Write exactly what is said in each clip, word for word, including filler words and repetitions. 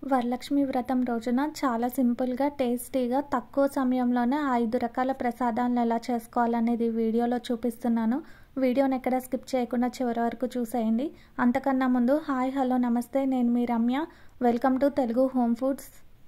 వరలక్ష్మి వ్రతం రోజున చాలా సింపుల్గా టేస్టీగా తక్కువ సమయంలోనే ఐదు రకాల ప్రసాదాలను ఎలా చేసుకోవాలనేది వీడియోలో చూపిస్తున్నాను. వీడియోని ఎక్కడ స్కిప్ చేయకుండా చివరి వరకు చూసేయండి. అంతకన్నా ముందు హాయ్ హలో నమస్తే, నేను మీ Ramya. Welcome to Telugu home foods.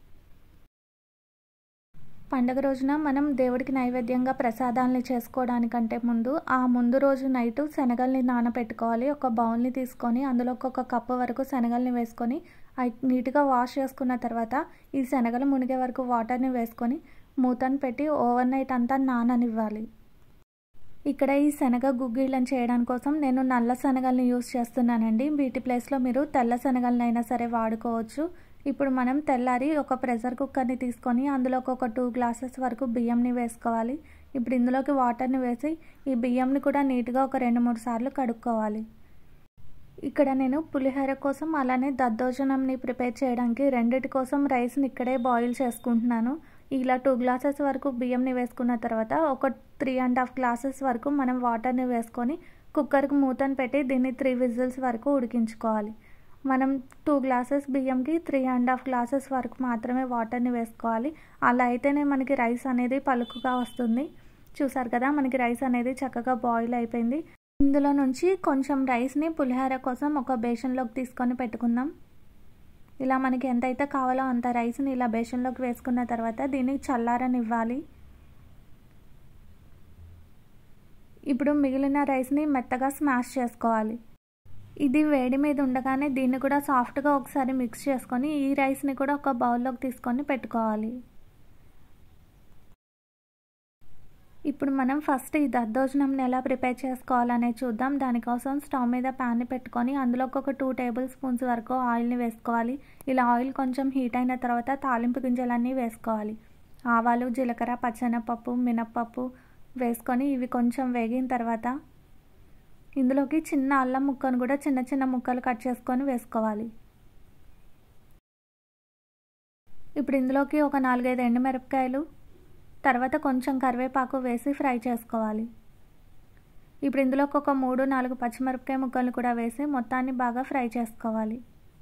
పండుగ రోజున మనం దేవుడికి నైవేద్యంగా ప్రసాదాలని చేసుకోవడానికంటే ముందు ఆ ముందు రోజు నైట్ శనగల్ని నానబెట్టుకోవాలి. ఒక బౌల్ని తీసుకొని అందులో ఒక కప్పు వరకు శనగల్ని వేసుకొని నీట్గా వాష్ చేసుకున్న తర్వాత ఈ శనగలు మునిగే వరకు వాటర్ని వేసుకొని మూతను పెట్టి ఓవర్ నైట్ అంతా నాననివ్వాలి. ఇక్కడ ఈ శనగ గుగ్గిళ్ళని చేయడం కోసం నేను నల్ల శనగల్ని యూస్ చేస్తున్నానండి. వీటి ప్లేస్లో మీరు తెల్ల శనగల్ని అయినా సరే వాడుకోవచ్చు. ఇప్పుడు మనం తెల్లారి ఒక ప్రెషర్ కుక్కర్ని తీసుకొని అందులో ఒక టూ గ్లాసెస్ వరకు బియ్యంని వేసుకోవాలి. ఇప్పుడు ఇందులోకి వాటర్ని వేసి ఈ బియ్యంని కూడా నీట్గా ఒక రెండు మూడు సార్లు కడుక్కోవాలి. ఇక్కడ నేను పులిహోర కోసం అలానే దద్దోజనంని ప్రిపేర్ చేయడానికి రెండిటి కోసం రైస్ని ఇక్కడే బాయిల్ చేసుకుంటున్నాను. ఇలా టూ గ్లాసెస్ వరకు బియ్యంని వేసుకున్న తర్వాత ఒక త్రీ అండ్ హాఫ్ గ్లాసెస్ వరకు మనం వాటర్ని వేసుకొని కుక్కర్కి మూతను పెట్టి దీన్ని త్రీ విజిల్స్ వరకు ఉడికించుకోవాలి. మనం టూ గ్లాసెస్ బియ్యంకి త్రీ అండ్ హాఫ్ గ్లాసెస్ వరకు మాత్రమే వాటర్ని వేసుకోవాలి. అలా అయితేనే మనకి రైస్ అనేది పలుకుగా వస్తుంది. చూసారు కదా, మనకి రైస్ అనేది చక్కగా బాయిల్ అయిపోయింది. ఇందులో నుంచి కొంచెం రైస్ని పులిహోర కోసం ఒక బేషన్లోకి తీసుకొని పెట్టుకుందాం. ఇలా మనకి ఎంతైతే కావాలో అంత రైస్ని ఇలా బేషన్లోకి వేసుకున్న తర్వాత దీన్ని చల్లారనివ్వాలి. ఇప్పుడు మిగిలిన రైస్ని మెత్తగా స్మాష్ చేసుకోవాలి. ఇది వేడి మీద ఉండగానే దీన్ని కూడా సాఫ్ట్గా ఒకసారి మిక్స్ చేసుకొని ఈ రైస్ని కూడా ఒక బౌల్లోకి తీసుకొని పెట్టుకోవాలి. ఇప్పుడు మనం ఫస్ట్ ఈ దద్దోజనంని ఎలా ప్రిపేర్ చేసుకోవాలనేది చూద్దాం. దానికోసం స్టవ్ మీద ప్యాన్ని పెట్టుకొని అందులో ఒక టూ టేబుల్ స్పూన్స్ వరకు ఆయిల్ని వేసుకోవాలి. ఇలా ఆయిల్ కొంచెం హీట్ అయిన తర్వాత తాలింపు గింజలన్నీ వేసుకోవాలి. ఆవాలు, జీలకర్ర, పచ్చెనపప్పు, మినప్పప్పు వేసుకొని ఇవి కొంచెం వేగిన తర్వాత ఇందులోకి చిన్న అల్లం ముక్కను కూడా చిన్న చిన్న ముక్కలు కట్ చేసుకొని వేసుకోవాలి. ఇప్పుడు ఇందులోకి ఒక నాలుగైదు ఎండుమిరపకాయలు, తర్వాత కొంచెం కరివేపాకు వేసి ఫ్రై చేసుకోవాలి. ఇప్పుడు ఇందులోకి ఒక మూడు నాలుగు పచ్చిమిరపకాయ ముక్కలు కూడా వేసి మొత్తాన్ని బాగా ఫ్రై చేసుకోవాలి.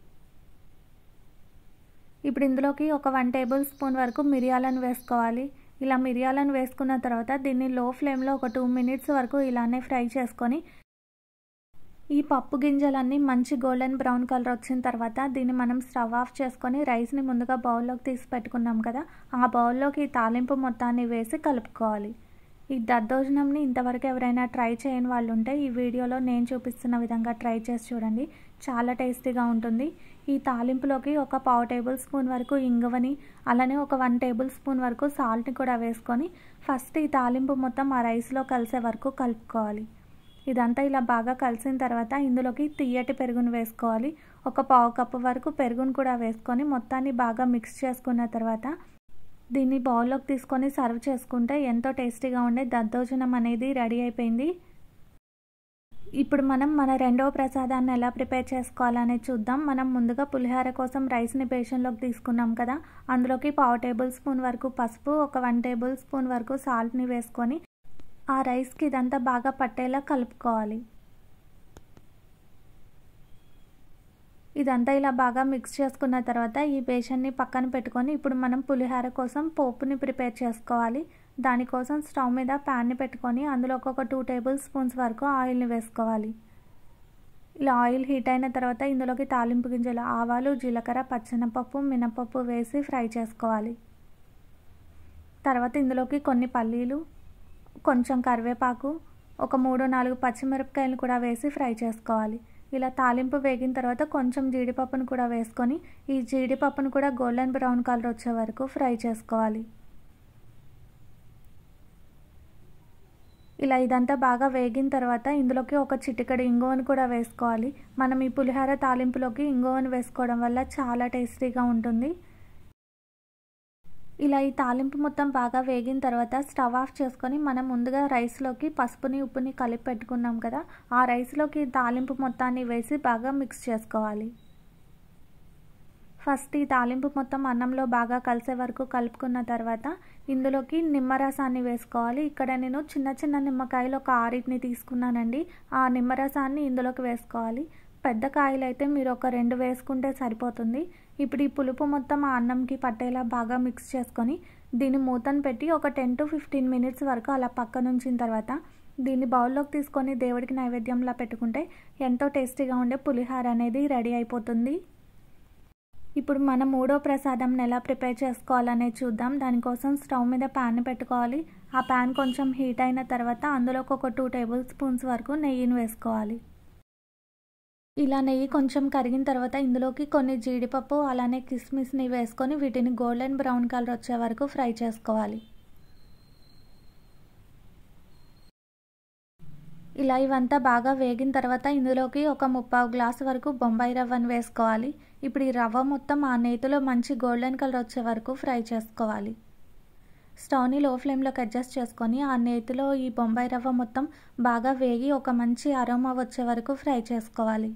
ఇప్పుడు ఇందులోకి ఒక వన్ టేబుల్ స్పూన్ వరకు మిరియాలను వేసుకోవాలి. ఇలా మిరియాలను వేసుకున్న తర్వాత దీన్ని లో ఫ్లేమ్లో ఒక టూ మినిట్స్ వరకు ఇలానే ఫ్రై చేసుకొని ఈ పప్పు గింజలన్నీ మంచి గోల్డెన్ బ్రౌన్ కలర్ వచ్చిన తర్వాత దీన్ని మనం స్టవ్ ఆఫ్ చేసుకొని రైస్ని ముందుగా బౌల్లోకి తీసి పెట్టుకున్నాం కదా, ఆ బౌల్లోకి ఈ తాలింపు మొత్తాన్ని వేసి కలుపుకోవాలి. ఈ దద్దోజనంని ఇంతవరకు ఎవరైనా ట్రై చేయని వాళ్ళు ఉంటే ఈ వీడియోలో నేను చూపిస్తున్న విధంగా ట్రై చేసి చూడండి, చాలా టేస్టీగా ఉంటుంది. ఈ తాలింపులోకి ఒక పావు టేబుల్ స్పూన్ వరకు ఇంగువని అలానే ఒక వన్ టేబుల్ స్పూన్ వరకు సాల్ట్ని కూడా వేసుకొని ఫస్ట్ ఈ తాలింపు మొత్తం ఆ రైస్లో కలిసే వరకు కలుపుకోవాలి. ఇదంతా ఇలా బాగా కలిసిన తర్వాత ఇందులోకి తియ్యటి పెరుగును వేసుకోవాలి. ఒక పావు కప్పు వరకు పెరుగును కూడా వేసుకొని మొత్తాన్ని బాగా మిక్స్ చేసుకున్న తర్వాత దీన్ని బౌల్లోకి తీసుకొని సర్వ్ చేసుకుంటే ఎంతో టేస్టీగా ఉండే దద్దోజనం అనేది రెడీ అయిపోయింది. ఇప్పుడు మనం మన రెండవ ప్రసాదాన్ని ఎలా ప్రిపేర్ చేసుకోవాలనేది చూద్దాం. మనం ముందుగా పులిహోర కోసం రైస్ని బేషన్లోకి తీసుకున్నాం కదా, అందులోకి పావు టేబుల్ స్పూన్ వరకు పసుపు, ఒక వన్ టేబుల్ స్పూన్ వరకు సాల్ట్ని వేసుకొని ఆ రైస్కి ఇదంతా బాగా పట్టేలా కలుపుకోవాలి. ఇదంతా ఇలా బాగా మిక్స్ చేసుకున్న తర్వాత ఈ బేషన్ని పక్కన పెట్టుకొని ఇప్పుడు మనం పులిహోర కోసం పోపుని ప్రిపేర్ చేసుకోవాలి. దానికోసం స్టవ్ మీద ప్యాన్ని పెట్టుకొని అందులో ఒక టూ టేబుల్ స్పూన్స్ వరకు ఆయిల్ని వేసుకోవాలి. ఇలా ఆయిల్ హీట్ అయిన తర్వాత ఇందులోకి తాలింపు గింజలు ఆవాలు, జీలకర్ర, పచ్చెనపప్పు, మినపప్పు వేసి ఫ్రై చేసుకోవాలి. తర్వాత ఇందులోకి కొన్ని పల్లీలు, కొంచెం కరివేపాకు, ఒక మూడు నాలుగు పచ్చిమిరపకాయలు కూడా వేసి ఫ్రై చేసుకోవాలి. ఇలా తాలింపు వేగిన తర్వాత కొంచెం జీడిపప్పును కూడా వేసుకొని ఈ జీడిపప్పును కూడా గోల్డెన్ బ్రౌన్ కలర్ వచ్చే వరకు ఫ్రై చేసుకోవాలి. ఇలా ఇదంతా బాగా వేగిన తర్వాత ఇందులోకి ఒక చిటికెడు ఇంగువను కూడా వేసుకోవాలి. మనం ఈ పులిహోర తాలింపులోకి ఇంగువను వేసుకోవడం వల్ల చాలా టేస్టీగా ఉంటుంది. ఇలా ఈ తాలింపు మొత్తం బాగా వేగిన తర్వాత స్టవ్ ఆఫ్ చేసుకొని మనం ముందుగా రైస్లోకి పసుపుని ఉప్పుని కలిపి పెట్టుకున్నాం కదా, ఆ రైస్లోకి తాలింపు మొత్తాన్ని వేసి బాగా మిక్స్ చేసుకోవాలి. ఫస్ట్ ఈ తాలింపు మొత్తం అన్నంలో బాగా కలిసే వరకు కలుపుకున్న తర్వాత ఇందులోకి నిమ్మరసాన్ని వేసుకోవాలి. ఇక్కడ నేను చిన్న చిన్న నిమ్మకాయలు ఒక ఆరింటిని తీసుకున్నానండి. ఆ నిమ్మరసాన్ని ఇందులోకి వేసుకోవాలి. పెద్ద కాయలు అయితే మీరు ఒక రెండు వేసుకుంటే సరిపోతుంది. ఇప్పుడు ఈ పులుపు మొత్తం ఆ అన్నంకి పట్టేలా బాగా మిక్స్ చేసుకొని దీన్ని మూతను పెట్టి ఒక టెన్ టు ఫిఫ్టీన్ మినిట్స్ వరకు అలా పక్కన ఉంచిన తర్వాత దీన్ని బౌల్లోకి తీసుకొని దేవుడికి నైవేద్యంలా పెట్టుకుంటే ఎంతో టేస్టీగా ఉండే పులిహార అనేది రెడీ అయిపోతుంది. ఇప్పుడు మనం మూడో ప్రసాదంని ఎలా ప్రిపేర్ చేసుకోవాలనేది చూద్దాం. దానికోసం స్టవ్ మీద ప్యాన్ పెట్టుకోవాలి. ఆ ప్యాన్ కొంచెం హీట్ అయిన తర్వాత అందులోకి ఒక టూ టేబుల్ స్పూన్స్ వరకు నెయ్యిని వేసుకోవాలి. ఇలా నెయ్యి కొంచెం కరిగిన తర్వాత ఇందులోకి కొన్ని జీడిపప్పు అలానే కిస్మిస్ని వేసుకొని వీటిని గోల్డెన్ బ్రౌన్ కలర్ వచ్చే వరకు ఫ్రై చేసుకోవాలి. ఇలా ఇవంతా బాగా వేగిన తర్వాత ఇందులోకి ఒక ముప్పావు గ్లాసు వరకు బొంబాయి రవ్వను వేసుకోవాలి. ఇప్పుడు ఈ రవ్వ మొత్తం ఆ నేతిలో మంచి గోల్డెన్ కలర్ వచ్చే వరకు ఫ్రై చేసుకోవాలి. స్టవ్ని లో ఫ్లేమ్లోకి అడ్జస్ట్ చేసుకొని ఆ నేతిలో ఈ బొంబాయి రవ్వ మొత్తం బాగా వేగి ఒక మంచి అరోమా వచ్చే వరకు ఫ్రై చేసుకోవాలి.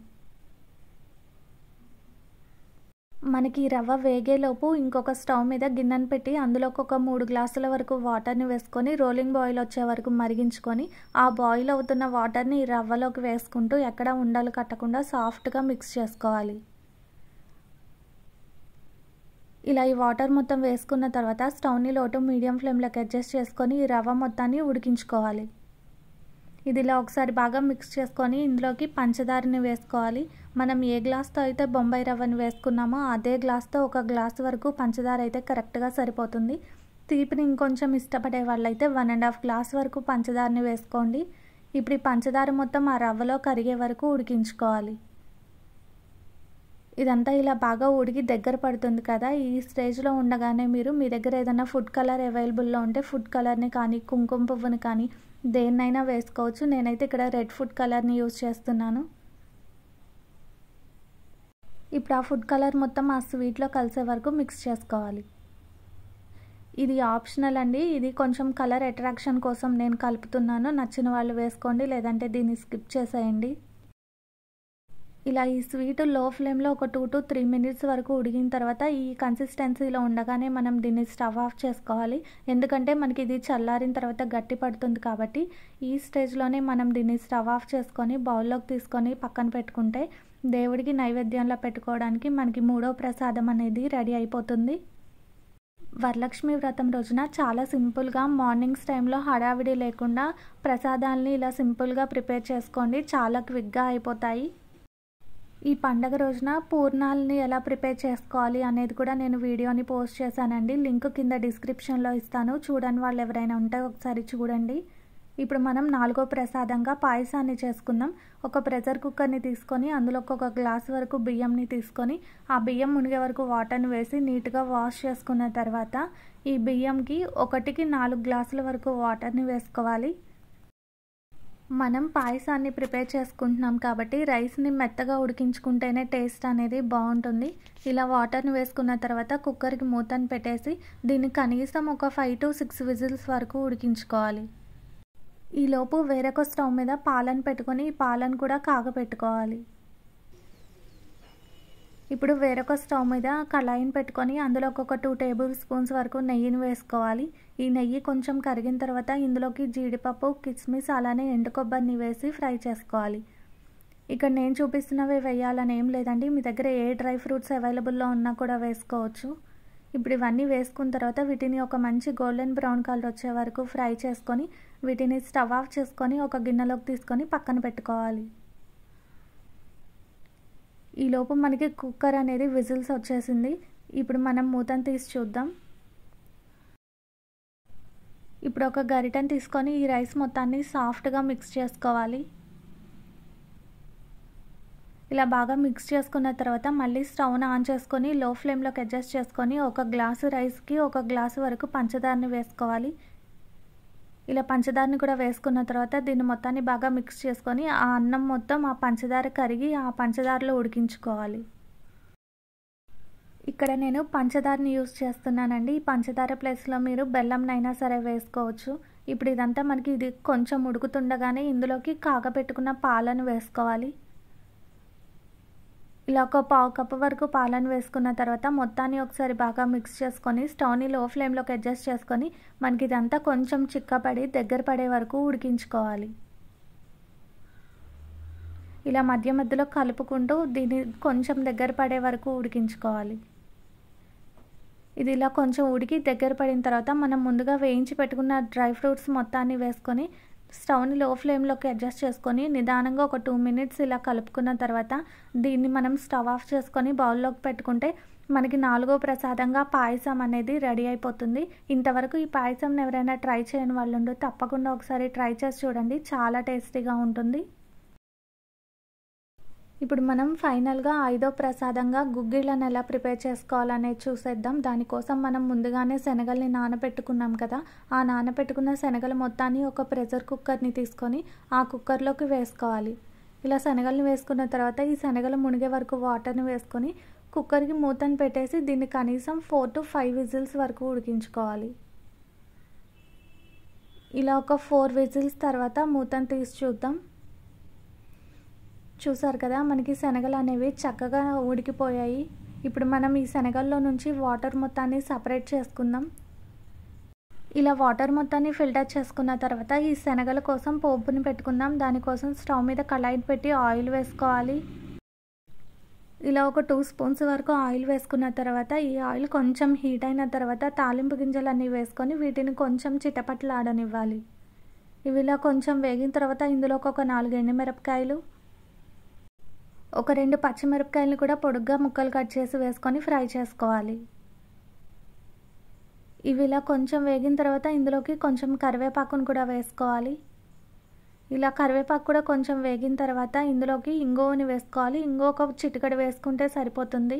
మనకి రవ్వ వేగేలోపు ఇంకొక స్టవ్ మీద గిన్నెను పెట్టి అందులోకి ఒక మూడు గ్లాసుల వరకు వాటర్ని వేసుకొని రోలింగ్ బాయిల్ వచ్చే వరకు మరిగించుకొని ఆ బాయిల్ అవుతున్న వాటర్ని ఈ రవ్వలోకి వేసుకుంటూ ఎక్కడ ఉండలు కట్టకుండా సాఫ్ట్గా మిక్స్ చేసుకోవాలి. ఇలా ఈ వాటర్ మొత్తం వేసుకున్న తర్వాత స్టవ్ని లో టు మీడియం ఫ్లేమ్లోకి అడ్జస్ట్ చేసుకొని ఈ రవ్వ మొత్తాన్ని ఉడికించుకోవాలి. ఇది ఇలా ఒకసారి బాగా మిక్స్ చేసుకొని ఇందులోకి పంచదారని వేసుకోవాలి. మనం ఏ గ్లాస్తో అయితే బొంబాయి రవ్వని వేసుకున్నామో అదే గ్లాస్తో ఒక గ్లాస్ వరకు పంచదార అయితే కరెక్ట్గా సరిపోతుంది. తీపిని ఇంకొంచెం ఇష్టపడే వాళ్ళైతే వన్ అండ్ హాఫ్ గ్లాస్ వరకు పంచదారని వేసుకోండి. ఇప్పుడు ఈ పంచదార మొత్తం ఆ రవ్వలో కరిగే వరకు ఉడికించుకోవాలి. ఇదంతా ఇలా బాగా ఉడికి దగ్గర పడుతుంది కదా, ఈ స్టేజ్లో ఉండగానే మీరు మీ దగ్గర ఏదైనా ఫుడ్ కలర్ అవైలబుల్లో ఉంటే ఫుడ్ కలర్ని కానీ కుంకుమ పువ్వుని కానీ దేన్నైనా వేసుకోవచ్చు. నేనైతే ఇక్కడ రెడ్ ఫుడ్ కలర్ని యూజ్ చేస్తున్నాను. ఇప్పుడు ఆ ఫుడ్ కలర్ మొత్తం ఆ స్వీట్లో కలిసే వరకు మిక్స్ చేసుకోవాలి. ఇది ఆప్షనల్ అండి, ఇది కొంచెం కలర్ అట్రాక్షన్ కోసం నేను కలుపుతున్నాను. నచ్చిన వాళ్ళు వేసుకోండి, లేదంటే దీన్ని స్కిప్ చేసేయండి. ఇలా ఈ స్వీట్ లో ఫ్లేమ్లో ఒక టూ టు త్రీ మినిట్స్ వరకు ఉడికిన తర్వాత ఈ కన్సిస్టెన్సీలో ఉండగానే మనం దీన్ని స్టవ్ ఆఫ్ చేసుకోవాలి. ఎందుకంటే మనకి ఇది చల్లారిన తర్వాత గట్టి పడుతుంది కాబట్టి ఈ స్టేజ్లోనే మనం దీన్ని స్టవ్ ఆఫ్ చేసుకొని బౌల్లోకి తీసుకొని పక్కన పెట్టుకుంటే దేవుడికి నైవేద్యంలో పెట్టుకోవడానికి మనకి మూడో ప్రసాదం అనేది రెడీ అయిపోతుంది. వరలక్ష్మి వ్రతం రోజున చాలా సింపుల్గా మార్నింగ్స్ టైంలో హడావిడి లేకుండా ప్రసాదాలని ఇలా సింపుల్గా ప్రిపేర్ చేసుకోండి, చాలా క్విక్గా అయిపోతాయి. ఈ పండగ రోజున పూర్ణాలని ఎలా ప్రిపేర్ చేసుకోవాలి అనేది కూడా నేను వీడియోని పోస్ట్ చేశానండి. లింక్ కింద డిస్క్రిప్షన్లో ఇస్తాను, చూడని వాళ్ళు ఎవరైనా ఉంటే ఒకసారి చూడండి. ఇప్పుడు మనం నాలుగో ప్రసాదంగా పాయసాన్ని చేసుకుందాం. ఒక ప్రెషర్ కుక్కర్ని తీసుకొని అందులోకి ఒక గ్లాస్ వరకు బియ్యంని తీసుకొని ఆ బియ్యం మునిగే వరకు వాటర్ని వేసి నీట్గా వాష్ చేసుకున్న తర్వాత ఈ బియ్యంకి ఒకటికి నాలుగు గ్లాసుల వరకు వాటర్ని వేసుకోవాలి. మనం పాయసాన్ని ప్రిపేర్ చేసుకుంటున్నాం కాబట్టి రైస్ని మెత్తగా ఉడికించుకుంటేనే టేస్ట్ అనేది బాగుంటుంది. ఇలా వాటర్ని వేసుకున్న తర్వాత కుక్కర్కి మూతను పెట్టేసి దీన్ని కనీసం ఒక ఫైవ్ టు సిక్స్ విజిల్స్ వరకు ఉడికించుకోవాలి. ఈలోపు వేరొక స్టవ్ మీద పాలను పెట్టుకొని ఈ పాలను కూడా కాగపెట్టుకోవాలి. ఇప్పుడు వేరొక స్టవ్ మీద కళాయిని పెట్టుకొని అందులో ఒక టూ టేబుల్ స్పూన్స్ వరకు నెయ్యిని వేసుకోవాలి. ఈ నెయ్యి కొంచెం కరిగిన తర్వాత ఇందులోకి జీడిపప్పు, కిస్మిస్ అలానే ఎండు కొబ్బరిని వేసి ఫ్రై చేసుకోవాలి. ఇక్కడ నేను చూపిస్తున్నవి వేయాలని ఏం లేదండి, మీ దగ్గర ఏ డ్రై ఫ్రూట్స్ అవైలబుల్లో ఉన్నా కూడా వేసుకోవచ్చు. ఇప్పుడు ఇవన్నీ వేసుకున్న తర్వాత వీటిని ఒక మంచి గోల్డెన్ బ్రౌన్ కలర్ వచ్చే వరకు ఫ్రై చేసుకొని వీటిని స్టవ్ ఆఫ్ చేసుకొని ఒక గిన్నెలోకి తీసుకొని పక్కన పెట్టుకోవాలి. ఈలోపు మనకి కుక్కర్ అనేది విజిల్స్ వచ్చేసింది. ఇప్పుడు మనం మూతను తీసి చూద్దాం. ఇప్పుడు ఒక గరిటెని తీసుకొని ఈ రైస్ మొత్తాన్ని సాఫ్ట్గా మిక్స్ చేసుకోవాలి. ఇలా బాగా మిక్స్ చేసుకున్న తర్వాత మళ్ళీ స్టవ్ను ఆన్ చేసుకొని లో ఫ్లేమ్లోకి అడ్జస్ట్ చేసుకొని ఒక గ్లాసు రైస్కి ఒక గ్లాసు వరకు పంచదారని వేసుకోవాలి. ఇలా పంచదారని కూడా వేసుకున్న తర్వాత దీన్ని మొత్తాన్ని బాగా మిక్స్ చేసుకొని ఆ అన్నం మొత్తం ఆ పంచదార కరిగి ఆ పంచదారలో ఉడికించుకోవాలి. ఇక్కడ నేను పంచదారని యూజ్ చేస్తున్నానండి. ఈ పంచదార ప్లేస్లో మీరు బెల్లంనైనా సరే వేసుకోవచ్చు. ఇప్పుడు ఇదంతా మనకి ఇది కొంచెం ఉడుకుతుండగానే ఇందులోకి కాగపెట్టుకున్న పాలను వేసుకోవాలి. ఇలా ఒక పావు కప్పు వరకు పాలను వేసుకున్న తర్వాత మొత్తాన్ని ఒకసారి బాగా మిక్స్ చేసుకొని స్టవ్ని లో ఫ్లేమ్లోకి అడ్జస్ట్ చేసుకొని మనకి ఇదంతా కొంచెం చిక్కపడి దగ్గర పడే వరకు ఉడికించుకోవాలి. ఇలా మధ్య మధ్యలో కలుపుకుంటూ దీన్ని కొంచెం దగ్గర పడే వరకు ఉడికించుకోవాలి. ఇది ఇలా కొంచెం ఉడికి దగ్గర పడిన తర్వాత మనం ముందుగా వేయించి పెట్టుకున్న డ్రై ఫ్రూట్స్ మొత్తాన్ని వేసుకొని స్టవ్ని లో ఫ్లేమ్లోకి అడ్జస్ట్ చేసుకొని నిదానంగా ఒక టూ మినిట్స్ ఇలా కలుపుకున్న తర్వాత దీన్ని మనం స్టవ్ ఆఫ్ చేసుకొని బౌల్లోకి పెట్టుకుంటే మనకి నాలుగో ప్రసాదంగా పాయసం అనేది రెడీ అయిపోతుంది. ఇంతవరకు ఈ పాయసం ఎవరైనా ట్రై చేయని వాళ్ళు ఉంటే తప్పకుండా ఒకసారి ట్రై చేసి చూడండి, చాలా టేస్టీగా ఉంటుంది. ఇప్పుడు మనం ఫైనల్గా ఐదో ప్రసాదంగా గుగ్గిళ్ళను ఎలా ప్రిపేర్ చేసుకోవాలనేది చూసేద్దాం. దానికోసం మనం ముందుగానే శనగల్ని నానబెట్టుకున్నాం కదా, ఆ నానబెట్టుకున్న శనగల మొత్తాన్ని ఒక ప్రెషర్ కుక్కర్ని తీసుకొని ఆ కుక్కర్లోకి వేసుకోవాలి. ఇలా శనగల్ని వేసుకున్న తర్వాత ఈ శనగలు మునిగే వరకు వాటర్ని వేసుకొని కుక్కర్కి మూతను పెట్టేసి దీన్ని కనీసం ఫోర్ టు ఫైవ్ విజిల్స్ వరకు ఉడికించుకోవాలి. ఇలా ఒక ఫోర్ విజిల్స్ తర్వాత మూతను తీసి చూద్దాం. చూసారు కదా, మనకి శనగలు అనేవి చక్కగా ఉడికిపోయాయి. ఇప్పుడు మనం ఈ శనగల్లో నుంచి వాటర్ మొత్తాన్ని సపరేట్ చేసుకుందాం. ఇలా వాటర్ మొత్తాన్ని ఫిల్టర్ చేసుకున్న తర్వాత ఈ శనగల కోసం పోపుని పెట్టుకుందాం. దానికోసం స్టవ్ మీద కళాయి పెట్టి ఆయిల్ వేసుకోవాలి. ఇలా ఒక టూ స్పూన్స్ వరకు ఆయిల్ వేసుకున్న తర్వాత ఈ ఆయిల్ కొంచెం హీట్ అయిన తర్వాత తాలింపు గింజలన్నీ వేసుకొని వీటిని కొంచెం చిటపట్లాడనివ్వాలి. ఇవి ఇలా కొంచెం వేగిన తర్వాత ఇందులోకి ఒక నాలుగు ఎండుమిరపకాయలు, ఒక రెండు పచ్చిమిరపకాయలు కూడా పొడుగ్గా ముక్కలు కట్ చేసి వేసుకొని ఫ్రై చేసుకోవాలి. ఇవి ఇలా కొంచెం వేగిన తర్వాత ఇందులోకి కొంచెం కరివేపాకును కూడా వేసుకోవాలి. ఇలా కరివేపాకు కూడా కొంచెం వేగిన తర్వాత ఇందులోకి ఇంగువని వేసుకోవాలి. ఇంగువ ఒక చిటికెడు వేసుకుంటే సరిపోతుంది.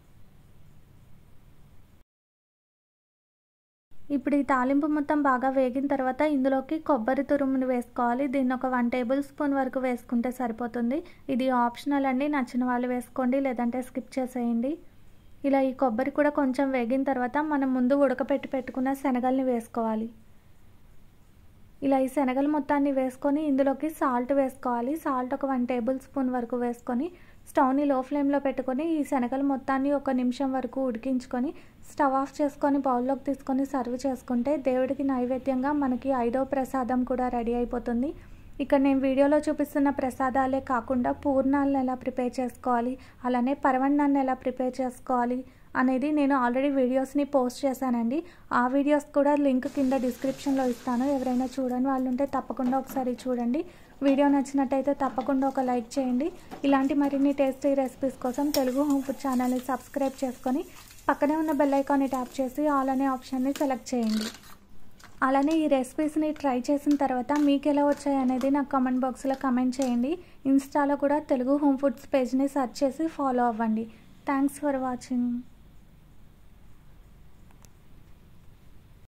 ఇప్పుడు ఈ తాలింపు మొత్తం బాగా వేగిన తర్వాత ఇందులోకి కొబ్బరి తురుముని వేసుకోవాలి. దీన్ని ఒక వన్ టేబుల్ స్పూన్ వరకు వేసుకుంటే సరిపోతుంది. ఇది ఆప్షనల్ అండి, నచ్చిన వాళ్ళు వేసుకోండి, లేదంటే స్కిప్ చేసేయండి. ఇలా ఈ కొబ్బరి కూడా కొంచెం వేగిన తర్వాత మనం ముందు ఉడకపెట్టి పెట్టుకున్న శనగల్ని వేసుకోవాలి. ఇలా ఈ శనగలు మొత్తాన్ని వేసుకొని ఇందులోకి సాల్ట్ వేసుకోవాలి. సాల్ట్ ఒక వన్ టేబుల్ స్పూన్ వరకు వేసుకొని స్టవ్ని లో ఫ్లేమ్లో పెట్టుకొని ఈ శనగలు మొత్తాన్ని ఒక నిమిషం వరకు ఉడికించుకొని స్టవ్ ఆఫ్ చేసుకొని బౌల్లోకి తీసుకొని సర్వ్ చేసుకుంటే దేవుడికి నైవేద్యంగా మనకి ఐదో ప్రసాదం కూడా రెడీ అయిపోతుంది. ఇక్కడ నేను వీడియోలో చూపిస్తున్న ప్రసాదాలే కాకుండా పూర్ణాలను ఎలా ప్రిపేర్ చేసుకోవాలి, అలానే పరవన్నాన్ని ఎలా ప్రిపేర్ చేసుకోవాలి అనేది నేను ఆల్రెడీ వీడియోస్ని పోస్ట్ చేశానండి. ఆ వీడియోస్ కూడా లింక్ కింద డిస్క్రిప్షన్లో ఇస్తాను. ఎవరైనా చూడని వాళ్ళు ఉంటే తప్పకుండా ఒకసారి చూడండి. వీడియో నచ్చినట్టయితే తప్పకుండా ఒక లైక్ చేయండి. ఇలాంటి మరిన్ని టేస్టీ రెసిపీస్ కోసం తెలుగు హోమ్ ఫుడ్ ఛానల్ని సబ్స్క్రైబ్ చేసుకొని పక్కనే ఉన్న బెల్ ఐకాన్ని ట్యాప్ చేసి ఆల్ అనే ఆప్షన్ని సెలెక్ట్ చేయండి. అలానే ఈ రెసిపీస్ని ట్రై చేసిన తర్వాత మీకు ఎలా వచ్చాయి అనేది నాకు కామెంట్ బాక్స్లో కామెంట్ చేయండి. ఇన్స్టాలో కూడా తెలుగు హోమ్ ఫుడ్స్ పేజ్ని సెర్చ్ చేసి ఫాలో అవ్వండి. Thanks for watching.